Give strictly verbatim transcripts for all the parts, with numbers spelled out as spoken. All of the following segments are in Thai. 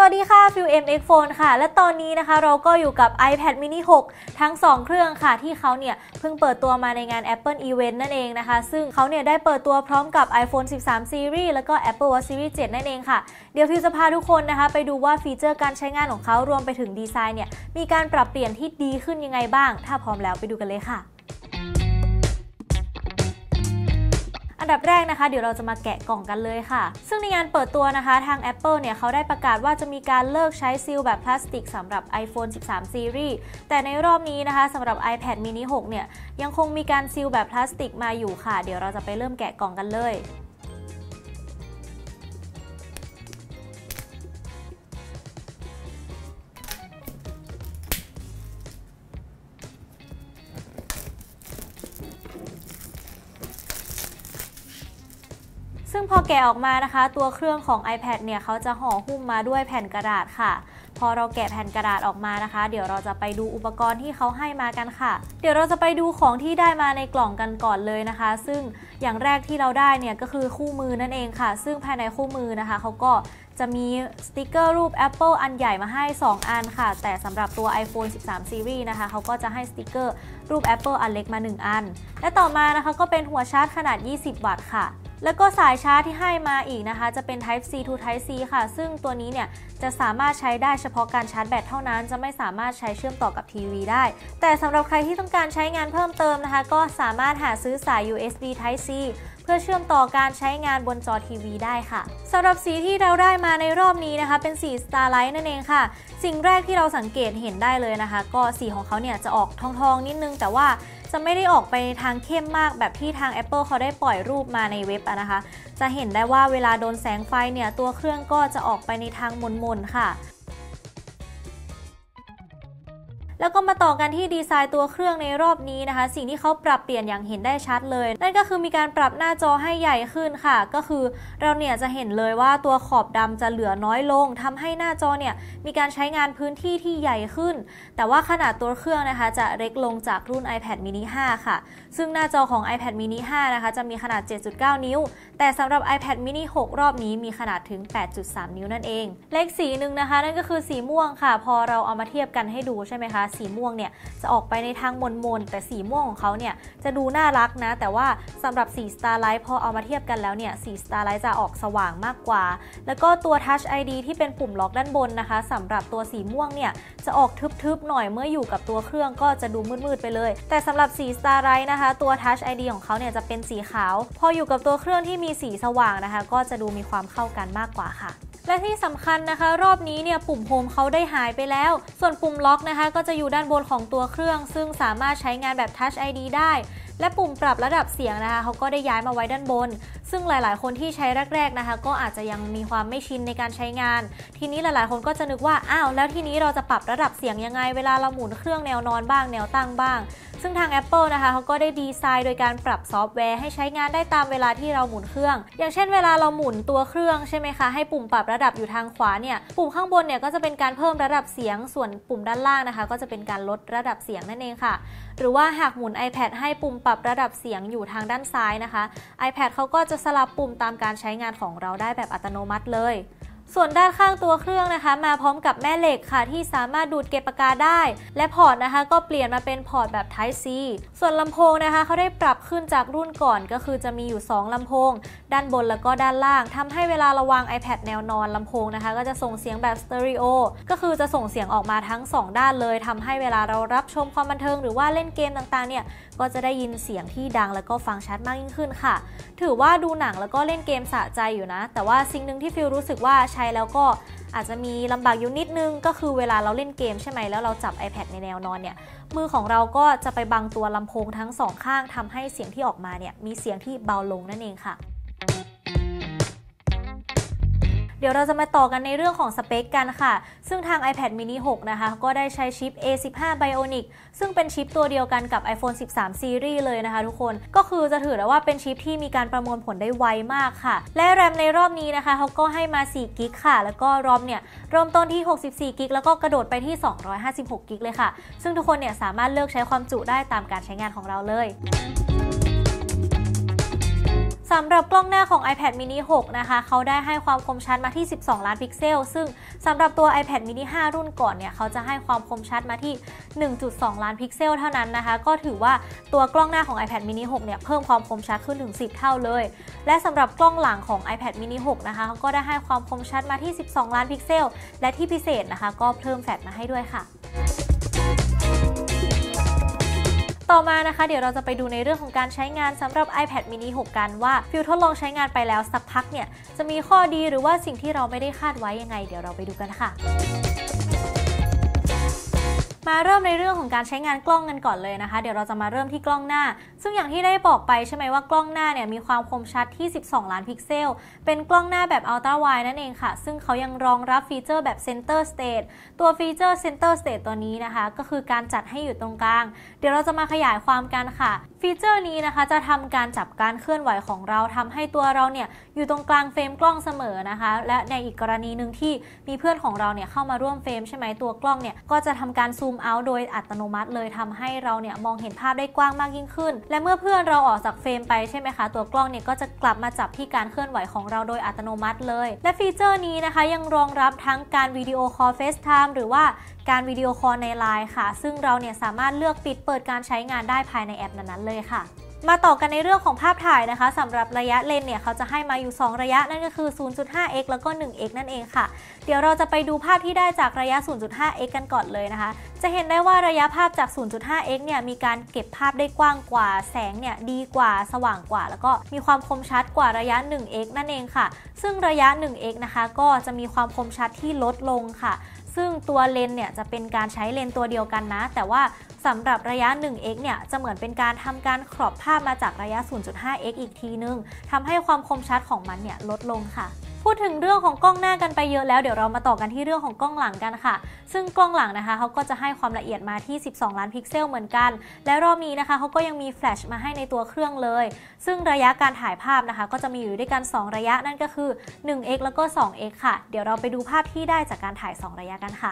วัสดีค่ะฟิว เอ็ม เอ็กซ์ โฟน ค่ะและตอนนี้นะคะเราก็อยู่กับ iPad mini หกทั้งสองเครื่องค่ะที่เขาเนี่ยเพิ่งเปิดตัวมาในงาน Apple Event นั่นเองนะคะซึ่งเขาเนี่ยได้เปิดตัวพร้อมกับ iPhone สิบสาม Series แล้วก็ Apple Watch Series เจ็ด นั่นเองค่ะเดี๋ยวฟิวจะพาทุกคนนะคะไปดูว่าฟีเจอร์การใช้งานของเขารวมไปถึงดีไซน์เนี่ยมีการปรับเปลี่ยนที่ดีขึ้นยังไงบ้างถ้าพร้อมแล้วไปดูกันเลยค่ะอันดับแรกนะคะเดี๋ยวเราจะมาแกะกล่องกันเลยค่ะซึ่งในงานเปิดตัวนะคะทาง Apple เนี่ยเขาได้ประกาศว่าจะมีการเลิกใช้ซีลแบบพลาสติกสำหรับ iPhone สิบสาม Series แต่ในรอบนี้นะคะสำหรับ iPad mini หกเนี่ยยังคงมีการซีลแบบพลาสติกมาอยู่ค่ะเดี๋ยวเราจะไปเริ่มแกะกล่องกันเลยซึ่งพอแกะออกมานะคะตัวเครื่องของ iPad เนี่ยเขาจะห่อหุ้มมาด้วยแผ่นกระดาษค่ะพอเราแกะแผ่นกระดาษออกมานะคะเดี๋ยวเราจะไปดูอุปกรณ์ที่เขาให้มากันค่ะเดี๋ยวเราจะไปดูของที่ได้มาในกล่องกันก่อนเลยนะคะซึ่งอย่างแรกที่เราได้เนี่ยก็คือคู่มือนั่นเองค่ะซึ่งภายในคู่มือนะคะเขาก็จะมีสติกเกอร์รูป Apple อันใหญ่มาให้สองอันค่ะแต่สำหรับตัว iPhone สิบสาม Series นะคะเขาก็จะให้สติกเกอร์รูป Apple อันเล็กมาหนึ่งอันและต่อมานะคะก็เป็นหัวชาร์จขนาดยี่สิบวัตต์ค่ะแล้วก็สายชาร์จที่ให้มาอีกนะคะจะเป็น Type C to Type C ค่ะซึ่งตัวนี้เนี่ยจะสามารถใช้ได้เฉพาะการชาร์จแบตเท่านั้นจะไม่สามารถใช้เชื่อมต่อกับทีวีได้แต่สำหรับใครที่ต้องการใช้งานเพิ่มเติมนะคะก็สามารถหาซื้อสาย ยู เอส บี Type C เพื่อเชื่อมต่อการใช้งานบนจอทีวีได้ค่ะสำหรับสีที่เราได้มาในรอบนี้นะคะเป็นสี Starlight นั่นเองค่ะสิ่งแรกที่เราสังเกตเห็นได้เลยนะคะก็สีของเขาเนี่ยจะออกทองๆนิดนึงแต่ว่าจะไม่ได้ออกไปทางเข้มมากแบบที่ทาง Apple เขาได้ปล่อยรูปมาในเว็บอะนะคะจะเห็นได้ว่าเวลาโดนแสงไฟเนี่ยตัวเครื่องก็จะออกไปในทางมนๆค่ะแล้วก็มาต่อกันที่ดีไซน์ตัวเครื่องในรอบนี้นะคะสิ่งที่เขาปรับเปลี่ยนอย่างเห็นได้ชัดเลยนั่นก็คือมีการปรับหน้าจอให้ใหญ่ขึ้นค่ะก็คือเราเนี่ยจะเห็นเลยว่าตัวขอบดำจะเหลือน้อยลงทำให้หน้าจอเนี่ยมีการใช้งานพื้นที่ที่ใหญ่ขึ้นแต่ว่าขนาดตัวเครื่องนะคะจะเล็กลงจากรุ่น iPad mini ห้าค่ะซึ่งหน้าจอของ iPad mini ห้านะคะจะมีขนาด เจ็ดจุดเก้า นิ้วแต่สำหรับ iPad mini หกรอบนี้มีขนาดถึง แปดจุดสาม นิ้วนั่นเองเลขสีหนึ่งนะคะนั่นก็คือสีม่วงค่ะพอเราเอามาเทียบกันให้ดูใช่ไหมคะสีม่วงเนี่ยจะออกไปในทางมนๆแต่สีม่วงของเขาเนี่ยจะดูน่ารักนะแต่ว่าสำหรับสี Starlight พอเอามาเทียบกันแล้วเนี่ยสี Starlight จะออกสว่างมากกว่าแล้วก็ตัว Touch ไอ ดี ที่เป็นปุ่มล็อกด้านบนนะคะสำหรับตัวสีม่วงเนี่ยจะออกทึบๆหน่อยเมื่ออยู่กับตัวเครื่องก็จะดูมืดๆไปเลยแต่สำหรับสี Starlight นะคะตัว Touch ไอ ดี ของเขาเนี่ยจะเป็นสีขาวพออยู่กับตัวเครื่องที่มีสีสว่างนะคะก็จะดูมีความเข้ากันมากกว่าค่ะและที่สำคัญนะคะรอบนี้เนี่ยปุ่มโฮมเขาได้หายไปแล้วส่วนปุ่มล็อกนะคะก็จะอยู่ด้านบนของตัวเครื่องซึ่งสามารถใช้งานแบบ Touch ไอ ดี ได้และปุ่มปรับระดับเสียงนะคะเขาก็ได้ย้ายมาไว้ด้านบนซึ่งหลายๆคนที่ใช้แรกๆนะคะก็อาจจะยังมีความไม่ชินในการใช้งานทีนี้หลายๆคนก็จะนึกว่าอ้าวแล้วทีนี้เราจะปรับระดับเสียงยังไงเวลาเราหมุนเครื่องแนวนอนบ้างแนวตั้งบ้างซึ่งทาง Apple นะคะเขาก็ได้ดีไซน์โดยการปรับซอฟต์แวร์ให้ใช้งานได้ตามเวลาที่เราหมุนเครื่องอย่างเช่นเวลาเราหมุนตัวเครื่องใช่ไหมคะให้ปุ่มปรับระดับอยู่ทางขวาเนี่ยปุ่มข้างบนเนี่ยก็จะเป็นการเพิ่มระดับเสียงส่วนปุ่มด้านล่างนะคะก็จะเป็นการลดระดับเสียงนั่นเองค่ะหรือว่าหากหมุน iPad ให้ปุ่มปรับระดับเสียงอยู่ทางด้านซ้ายนะคะ iPad เขาก็จะสลับปุ่มตามการใช้งานของเราได้แบบอัตโนมัติเลยส่วนด้านข้างตัวเครื่องนะคะมาพร้อมกับแม่เหล็กค่ะที่สามารถดูดเก็บปากกาได้และพอร์ตนะคะก็เปลี่ยนมาเป็นพอร์ตแบบ Type C ส่วนลำโพงนะคะเขาได้ปรับขึ้นจากรุ่นก่อนก็คือจะมีอยู่สองลำโพงด้านบนแล้วก็ด้านล่างทำให้เวลาเราวาง iPad แนวนอนลำโพงนะคะก็จะส่งเสียงแบบสเตอริโอก็คือจะส่งเสียงออกมาทั้งสองด้านเลยทำให้เวลาเรารับชมความบันเทิงหรือว่าเล่นเกมต่างๆเนี่ยก็จะได้ยินเสียงที่ดังแล้วก็ฟังชัดมากยิ่งขึ้นค่ะถือว่าดูหนังแล้วก็เล่นเกมสะใจอยู่นะแต่ว่าสิ่งหนึ่งที่ฟิลรู้สึกว่าใช้แล้วก็อาจจะมีลำบากอยู่นิดนึงก็คือเวลาเราเล่นเกมใช่ไหมแล้วเราจับ iPad ในแนวนอนเนี่ยมือของเราก็จะไปบังตัวลำโพงทั้งสองข้างทำให้เสียงที่ออกมาเนี่ยมีเสียงที่เบาลงนั่นเองค่ะเดี๋ยวเราจะมาต่อกันในเรื่องของสเปคกันค่ะซึ่งทาง iPad mini หกนะคะก็ได้ใช้ชิป เอ สิบห้า Bionic ซึ่งเป็นชิปตัวเดียวกันกับ iPhone สิบสาม Series เลยนะคะทุกคนก็คือจะถือได้ว่าเป็นชิปที่มีการประมวลผลได้ไวมากค่ะและ RAM ในรอบนี้นะคะเขาก็ให้มา สี่กิกะ ค่ะแล้วก็ ROM เนี่ยเริ่มต้นที่ หกสิบสี่กิกะ แล้วก็กระโดดไปที่ สองร้อยห้าสิบหกกิกะ เลยค่ะซึ่งทุกคนเนี่ยสามารถเลือกใช้ความจุได้ตามการใช้งานของเราเลยสำหรับกล้องหน้าของ iPad mini หกนะคะเขาได้ให้ความคมชัดมาที่สิบสองล้านพิกเซลซึ่งสำหรับตัว iPad mini ห้ารุ่นก่อนเนี่ยเขาจะให้ความคมชัดมาที่ หนึ่งจุดสองล้านพิกเซลเท่านั้นนะคะก็ถือว่าตัวกล้องหน้าของ iPad mini หกเนี่ยเพิ่มความคมชัดขึ้นถึงสิบเท่าเลยและสำหรับกล้องหลังของ iPad mini หกนะคะเขาก็ได้ให้ความคมชัดมาที่สิบสองล้านพิกเซลและที่พิเศษนะคะก็เพิ่มแฟลชมาให้ด้วยค่ะต่อมานะคะเดี๋ยวเราจะไปดูในเรื่องของการใช้งานสำหรับ iPad mini หกกันว่าฟิลทดลองใช้งานไปแล้วสักพักเนี่ยจะมีข้อดีหรือว่าสิ่งที่เราไม่ได้คาดไว้ยังไงเดี๋ยวเราไปดูกันค่ะมาเริ่มในเรื่องของการใช้งานกล้องกันก่อนเลยนะคะเดี๋ยวเราจะมาเริ่มที่กล้องหน้าซึ่งอย่างที่ได้บอกไปใช่ไหมว่ากล้องหน้าเนี่ยมีความคมชัดที่สิบสองล้านพิกเซลเป็นกล้องหน้าแบบ Ultra Wide นั่นเองค่ะซึ่งเขายังรองรับฟีเจอร์แบบ Center Stage ตัวฟีเจอร์ Center Stage ตัวนี้นะคะก็คือการจัดให้อยู่ตรงกลางเดี๋ยวเราจะมาขยายความกันค่ะฟีเจอร์นี้นะคะจะทำการจับการเคลื่อนไหวของเราทำให้ตัวเราเนี่ยอยู่ตรงกลางเฟรมกล้องเสมอนะคะและในอีกกรณีหนึ่งที่มีเพื่อนของเราเนี่ยเข้ามาร่วมเฟรมใช่ไหมตัวกล้องเนี่ยก็จะทำการซูมเอาท์โดยอัตโนมัติเลยทำให้เราเนี่ยมองเห็นภาพได้กว้างมากยิ่งขึ้นและเมื่อเพื่อนเราออกจากเฟรมไปใช่ไหมคะตัวกล้องเนี่ยก็จะกลับมาจับที่การเคลื่อนไหวของเราโดยอัตโนมัติเลยและฟีเจอร์นี้นะคะยังรองรับทั้งการวิดีโอคอล FaceTime หรือว่าการวิดีโอคอลใน ไลน์ ค่ะซึ่งเราเนี่ยสามารถเลือกปิดเปิดการใช้งานได้ภายในแอปนั้นๆเลยค่ะมาต่อกันในเรื่องของภาพถ่ายนะคะสำหรับระยะเลนเนี่ยเขาจะให้มาอยู่สองระยะนั่นก็คือ ศูนย์จุดห้าเอ็กซ์ แล้วก็ หนึ่งเอ็กซ์ นั่นเองค่ะเดี๋ยวเราจะไปดูภาพที่ได้จากระยะ ศูนย์จุดห้าเอ็กซ์ กันก่อนเลยนะคะจะเห็นได้ว่าระยะภาพจาก ศูนย์จุดห้าเอ็กซ์ เนี่ยมีการเก็บภาพได้กว้างกว่าแสงเนี่ยดีกว่าสว่างกว่าแล้วก็มีความคมชัดกว่าระยะ หนึ่งเอ็กซ์ นั่นเองค่ะซึ่งระยะ หนึ่งเอ็กซ์ นะคะก็จะมีความคมชัดที่ลดลงค่ะซึ่งตัวเลนส์เนี่ยจะเป็นการใช้เลนส์ตัวเดียวกันนะแต่ว่าสำหรับระยะ หนึ่งเอ็กซ์ เนี่ยจะเหมือนเป็นการทำการครอบภาพมาจากระยะ ศูนย์จุดห้าเอ็กซ์ อีกทีนึงทำให้ความคมชัดของมันเนี่ยลดลงค่ะพูดถึงเรื่องของกล้องหน้ากันไปเยอะแล้วเดี๋ยวเรามาต่อกันที่เรื่องของกล้องหลังกันค่ะซึ่งกล้องหลังนะคะเขาก็จะให้ความละเอียดมาที่สิบสองล้านพิกเซลเหมือนกันและรอบนี้นะคะเขาก็ยังมีแฟลชมาให้ในตัวเครื่องเลยซึ่งระยะการถ่ายภาพนะคะก็จะมีอยู่ด้วยกันสองระยะนั่นก็คือ หนึ่งเอ็กซ์ แล้วก็ สองเอ็กซ์ ค่ะเดี๋ยวเราไปดูภาพที่ได้จากการถ่ายสองระยะกันค่ะ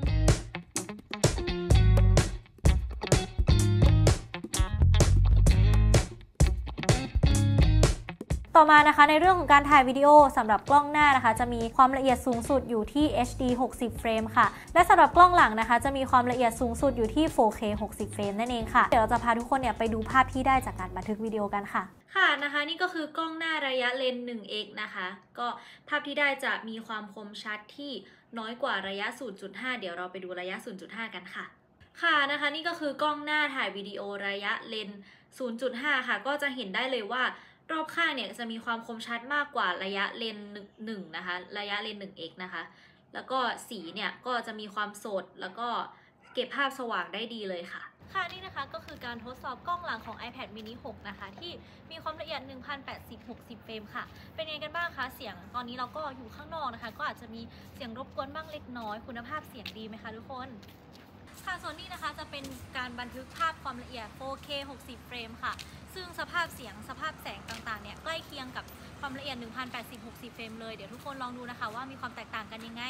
ต่อมานะคะในเรื่องของการถ่ายวิดีโอสำหรับกล้องหน้านะคะจะมีความละเอียดสูงสุดอยู่ที่ เอช ดี หกสิบ เฟรมค่ะและสำหรับกล้องหลังนะคะจะมีความละเอียดสูงสุดอยู่ที่ โฟร์เค หกสิบ เฟรมนั่นเองค่ะเดี๋ยวเราจะพาทุกคนเนี่ยไปดูภาพที่ได้จากการบันทึกวิดีโอกันค่ะค่ะนะคะนี่ก็คือกล้องหน้าระยะเลนส์ หนึ่งเอ็กซ์ นะคะก็ภาพที่ได้จะมีความคมชัดที่น้อยกว่าระยะ ศูนย์จุดห้า เดี๋ยวเราไปดูระยะ ศูนย์จุดห้า กันค่ะค่ะนะคะนี่ก็คือกล้องหน้าถ่ายวิดีโอระยะเลนส์ ศูนย์จุดห้า ค่ะก็จะเห็นได้เลยว่ารอบข้างเนี่ยจะมีความคมชัดมากกว่าระยะเลนส์หนึ่งนะคะระยะเลนส์ หนึ่งเอ็กซ์ นะคะแล้วก็สีเนี่ยก็จะมีความสดแล้วก็เก็บภาพสว่างได้ดีเลยค่ะค่ะนี่นะคะก็คือการทดสอบกล้องหลังของ iPad mini หกนะคะที่มีความละเอียด หนึ่งพันแปดสิบ หกสิบ เฟรมค่ะเป็นไงกันบ้างคะเสียงตอนนี้เราก็อยู่ข้างนอกนะคะก็อาจจะมีเสียงรบกวนบ้างเล็กน้อยคุณภาพเสียงดีไหมคะทุกคนค่ะส่วนนี้นะคะจะเป็นการบันทึกภาพความละเอียด โฟร์เค หกสิบ เฟรมค่ะซึ่งสภาพเสียงสภาพแสงต่างๆเนี่ยใกล้เคียงกับความละเอียด หนึ่งพันแปดสิบ หกสิบ เฟรมเลยเดี๋ยวทุกคนลองดูนะคะว่ามีความแตกต่างกันยังไง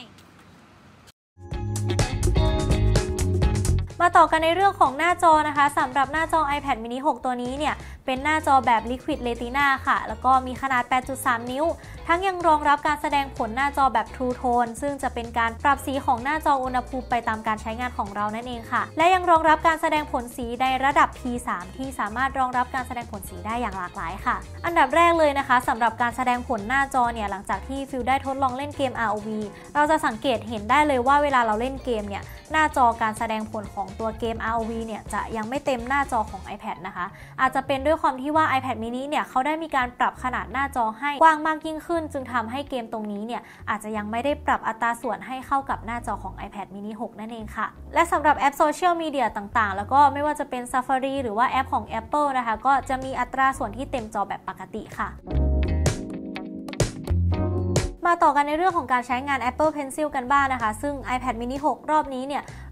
มาต่อกันในเรื่องของหน้าจอนะคะสำหรับหน้าจอ iPad mini หกตัวนี้เนี่ยเป็นหน้าจอแบบ Liquid Retina ค่ะแล้วก็มีขนาด แปดจุดสาม นิ้วทั้งยังรองรับการแสดงผลหน้าจอแบบ True Tone ซึ่งจะเป็นการปรับสีของหน้าจออุณหภูมิไปตามการใช้งานของเรานั่นเองค่ะและยังรองรับการแสดงผลสีในระดับ พี สาม ที่สามารถรองรับการแสดงผลสีได้อย่างหลากหลายค่ะอันดับแรกเลยนะคะสำหรับการแสดงผลหน้าจอเนี่ยหลังจากที่ฟิลได้ทดลองเล่นเกม อาร์ โอ วี เราจะสังเกตเห็นได้เลยว่าเวลาเราเล่นเกมเนี่ยหน้าจอการแสดงผลของตัวเกม อาร์ โอ วี เนี่ยจะยังไม่เต็มหน้าจอของ iPad นะคะอาจจะเป็นด้วยความที่ว่า iPad mini เนี่ยเขาได้มีการปรับขนาดหน้าจอให้กว้างมากยิ่งขึ้นจึงทำให้เกมตรงนี้เนี่ยอาจจะยังไม่ได้ปรับอัตราส่วนให้เข้ากับหน้าจอของ iPad mini หกนั่นเองค่ะและสำหรับแอปโซเชียลมีเดียต่างๆแล้วก็ไม่ว่าจะเป็น Safari หรือว่าแอปของ Apple นะคะก็จะมีอัตราส่วนที่เต็มจอแบบปกติค่ะมาต่อกันในเรื่องของการใช้งาน Apple Pencil กันบ้าง น, นะคะซึ่ง iPad mini หก รอบนี้เนี่ย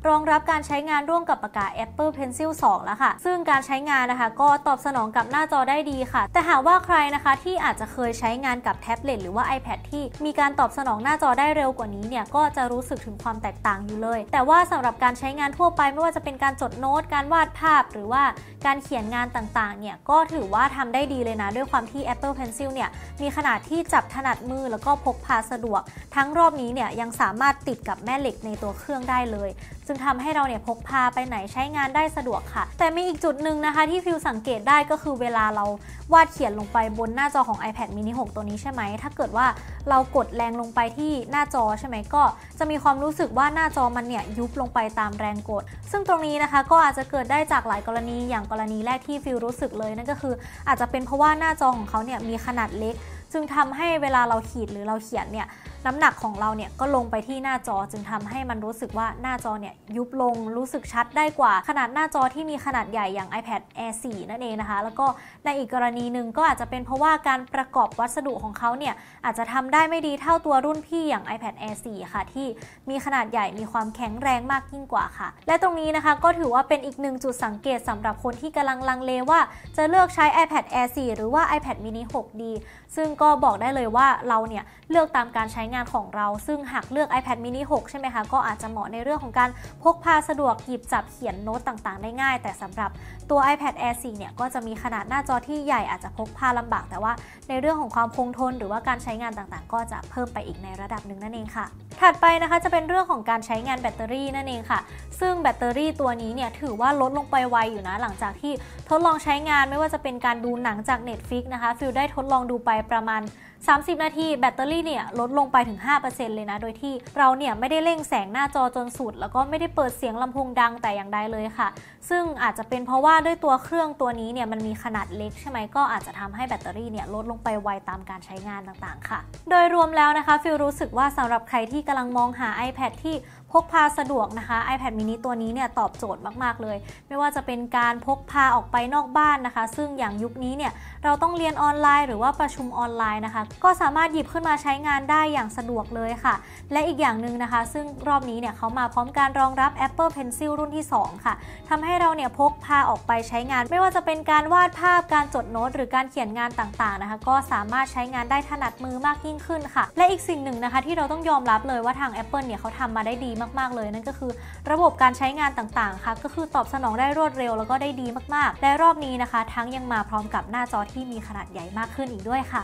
รองรับการใช้งานร่วมกับปากกา Apple Pencil สอง แล้วค่ะซึ่งการใช้งานนะคะก็ตอบสนองกับหน้าจอได้ดีค่ะแต่หากว่าใครนะคะที่อาจจะเคยใช้งานกับแท็บเล็ตหรือว่า iPad ที่มีการตอบสนองหน้าจอได้เร็วกว่านี้เนี่ยก็จะรู้สึกถึงความแตกต่างอยู่เลยแต่ว่าสำหรับการใช้งานทั่วไปไม่ว่าจะเป็นการจดโน้ตการวาดภาพหรือว่าการเขียนงานต่างๆเนี่ยก็ถือว่าทำได้ดีเลยนะด้วยความที่ Apple Pencil เนี่ยมีขนาดที่จับถนัดมือแล้วก็พกพาสะดวกทั้งรอบนี้เนี่ยยังสามารถติดกับแม่เหล็กในตัวเครื่องได้เลยจึงทำให้เราเนี่ยพกพาไปไหนใช้งานได้สะดวกค่ะแต่มีอีกจุดหนึ่งนะคะที่ฟิวสังเกตได้ก็คือเวลาเราวาดเขียนลงไปบนหน้าจอของ iPad mini หกตัวนี้ใช่ไหมถ้าเกิดว่าเรากดแรงลงไปที่หน้าจอใช่ไหมก็จะมีความรู้สึกว่าหน้าจอมันเนี่ยยุบลงไปตามแรงกดซึ่งตรงนี้นะคะก็อาจจะเกิดได้จากหลายกรณีอย่างกรณีแรกที่ฟิวรู้สึกเลยนั่นก็คืออาจจะเป็นเพราะว่าหน้าจอของเขาเนี่ยมีขนาดเล็กจึงทำให้เวลาเราขีดหรือเราเขียนเนี่ยน้ำหนักของเราเนี่ยก็ลงไปที่หน้าจอจึงทำให้มันรู้สึกว่าหน้าจอเนี่ยยุบลงรู้สึกชัดได้กว่าขนาดหน้าจอที่มีขนาดใหญ่อย่าง iPad Air โฟร์ นั่นเองนะคะแล้วก็ในอีกกรณีหนึ่งก็อาจจะเป็นเพราะว่าการประกอบวัสดุของเขาเนี่ยอาจจะทำได้ไม่ดีเท่าตัวรุ่นพี่อย่าง iPad Air โฟร์ ค่ะที่มีขนาดใหญ่มีความแข็งแรงมากยิ่งกว่าค่ะและตรงนี้นะคะก็ถือว่าเป็นอีกหนึ่งจุดสังเกตสำหรับคนที่กำลังลังเลว่าจะเลือกใช้ iPad Air โฟร์ หรือว่า iPad mini หก ดีซึ่งก็บอกได้เลยว่าเราเนี่ยเลือกตามการใช้งานของเราซึ่งหากเลือก iPad mini หก ใช่ไหมคะก็อาจจะเหมาะในเรื่องของการพกพาสะดวกหยิบจับเขียนโน้ตต่างๆได้ง่ายแต่สำหรับตัว iPad Air โฟร์ เนี่ยก็จะมีขนาดหน้าจอที่ใหญ่อาจจะพกพาลำบากแต่ว่าในเรื่องของความคงทนหรือว่าการใช้งานต่างๆก็จะเพิ่มไปอีกในระดับหนึ่งนั่นเองค่ะถัดไปนะคะจะเป็นเรื่องของการใช้งานแบตเตอรี่นั่นเองค่ะซึ่งแบตเตอรี่ตัวนี้เนี่ยถือว่าลดลงไปไวอยู่นะหลังจากที่ทดลองใช้งานไม่ว่าจะเป็นการดูหนังจาก Netflix นะคะฟิลได้ทดลองดูไปประมาณสามสิบนาทีแบตเตอรี่เนี่ยลดลงไปถึง ห้าเปอร์เซ็นต์ เลยนะโดยที่เราเนี่ยไม่ได้เร่งแสงหน้าจอจนสุดแล้วก็ไม่ได้เปิดเสียงลำโพงดังแต่อย่างใดเลยค่ะซึ่งอาจจะเป็นเพราะว่าด้วยตัวเครื่องตัวนี้เนี่ยมันมีขนาดเล็กใช่ไหมก็อาจจะทำให้แบตเตอรี่เนี่ยลดลงไปไวตามการใช้งานต่างๆค่ะโดยรวมแล้วนะคะฟิลรู้สึกว่าสำหรับใครที่กำลังมองหา iPad ที่พกพาสะดวกนะคะ iPad mini ตัวนี้เนี่ยตอบโจทย์มากๆเลยไม่ว่าจะเป็นการพกพาออกไปนอกบ้านนะคะซึ่งอย่างยุคนี้เนี่ยเราต้องเรียนออนไลน์หรือว่าประชุมออนไลน์นะคะก็สามารถหยิบขึ้นมาใช้งานได้อย่างสะดวกเลยค่ะและอีกอย่างหนึ่งนะคะซึ่งรอบนี้เนี่ยเขามาพร้อมการรองรับ Apple Pencil รุ่นที่สองค่ะทำให้เราเนี่ยพกพาออกไปใช้งานไม่ว่าจะเป็นการวาดภาพการจดโน้ตหรือการเขียนงานต่างๆนะคะก็สามารถใช้งานได้ถนัดมือมากยิ่งขึ้นค่ะและอีกสิ่งหนึ่งนะคะที่เราต้องยอมรับเลยว่าทาง Apple เนี่ยเขาทำมาได้ดีมากๆเลยนั่นก็คือระบบการใช้งานต่างๆค่ะก็คือตอบสนองได้รวดเร็วแล้วก็ได้ดีมากๆและรอบนี้นะคะทั้งยังมาพร้อมกับหน้าจอที่มีขนาดใหญ่มากขึ้นอีกด้วยค่ะ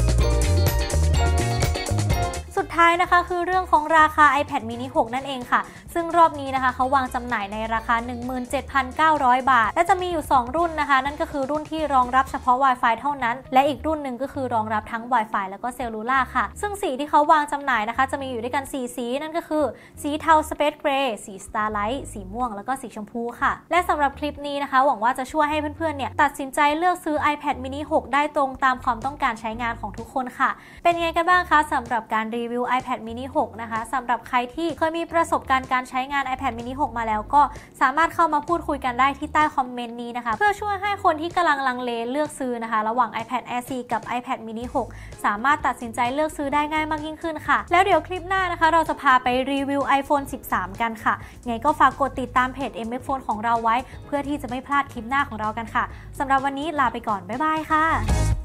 สุดท้ายนะคะคือเรื่องของราคา iPad mini หก นั่นเองค่ะซึ่งรอบนี้นะคะเขาวางจำหน่ายในราคา หนึ่งหมื่นเจ็ดพันเก้าร้อย บาทและจะมีอยู่สองรุ่นนะคะนั่นก็คือรุ่นที่รองรับเฉพาะ Wi-Fi เท่านั้นและอีกรุ่นหนึ่งก็คือรองรับทั้ง Wi-Fi แล้วก็เซลลูล่าค่ะซึ่งสีที่เขาวางจำหน่ายนะคะจะมีอยู่ด้วยกันสี่สีนั่นก็คือสีเทา Space Gray สี Starlight สีม่วงแล้วก็สีชมพูค่ะและสำหรับคลิปนี้นะคะหวังว่าจะช่วยให้เพื่อนๆเนี่ยตัดสินใจเลือกซื้อ iPad mini หก ได้ตรงตามความต้องการใช้งานของทุกคนค่ะเป็นไงกันบ้างคะสำหรับการรีวิว iPad mini หก นะคะสำหรับใครที่เคยมีประสบการณ์การใช้งาน iPad mini หก มาแล้วก็สามารถเข้ามาพูดคุยกันได้ที่ใต้คอมเมนต์นี้นะคะเพื่อช่วยให้คนที่กำลังลังเลเลือกซื้อนะคะระหว่าง iPad Air โฟร์ กับ iPad mini หก สามารถตัดสินใจเลือกซื้อได้ง่ายมากยิ่งขึ้นค่ะแล้วเดี๋ยวคลิปหน้านะคะเราจะพาไปรีวิว iPhone สิบสาม กันค่ะไงก็ฝากกดติดตามเพจ เอ็ม เอฟ Phone ของเราไว้เพื่อที่จะไม่พลาดคลิปหน้าของเรากันค่ะสำหรับวันนี้ลาไปก่อนบ๊ายบายค่ะ